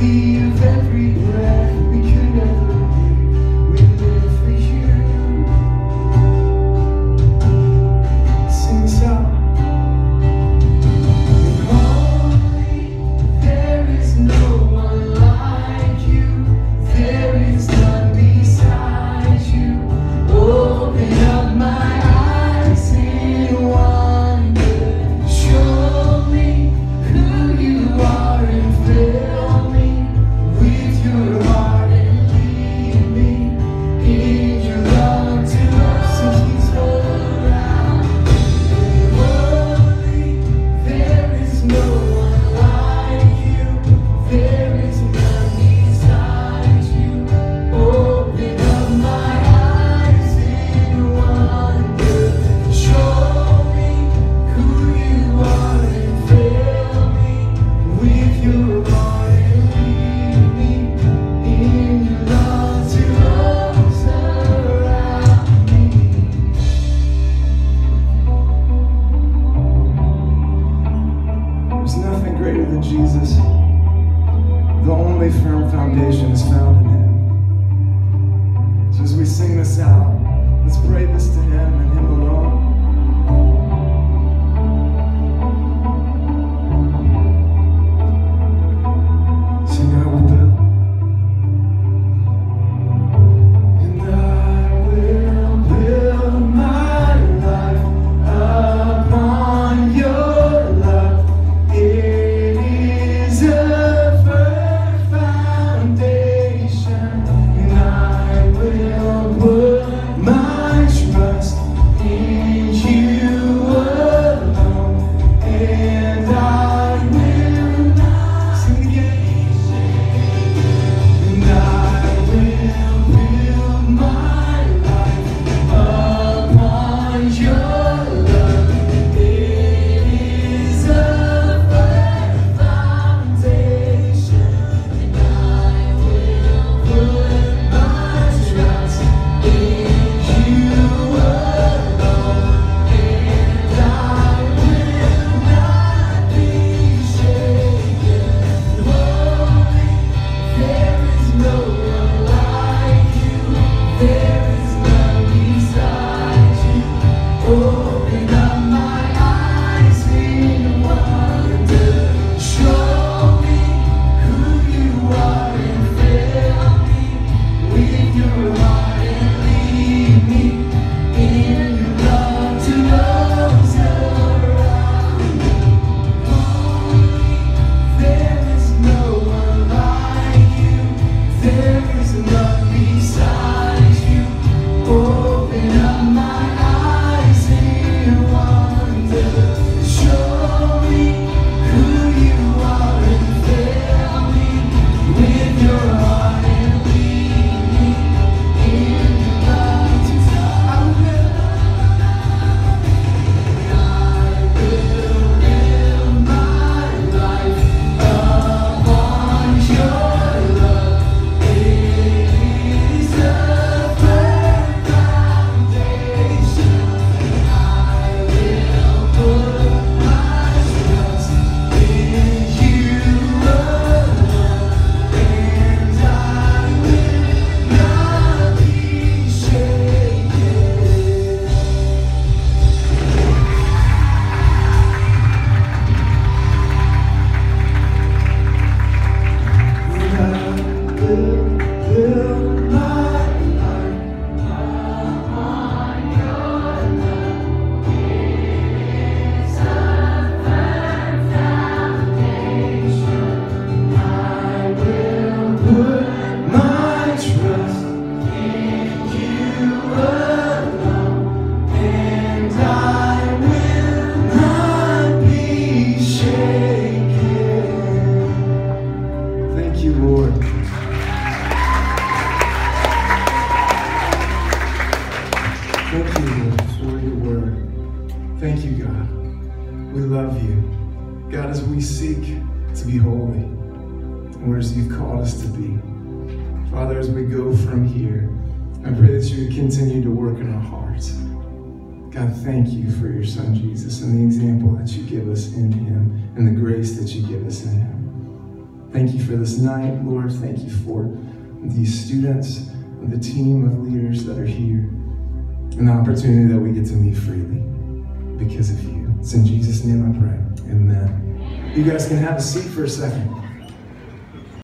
Thank you for your son, Jesus, and the example that you give us in him and the grace that you give us in him. Thank you for this night, Lord. Thank you for these students, the team of leaders that are here, and the opportunity that we get to meet freely because of you. It's in Jesus' name I pray. Amen. You guys can have a seat for a second.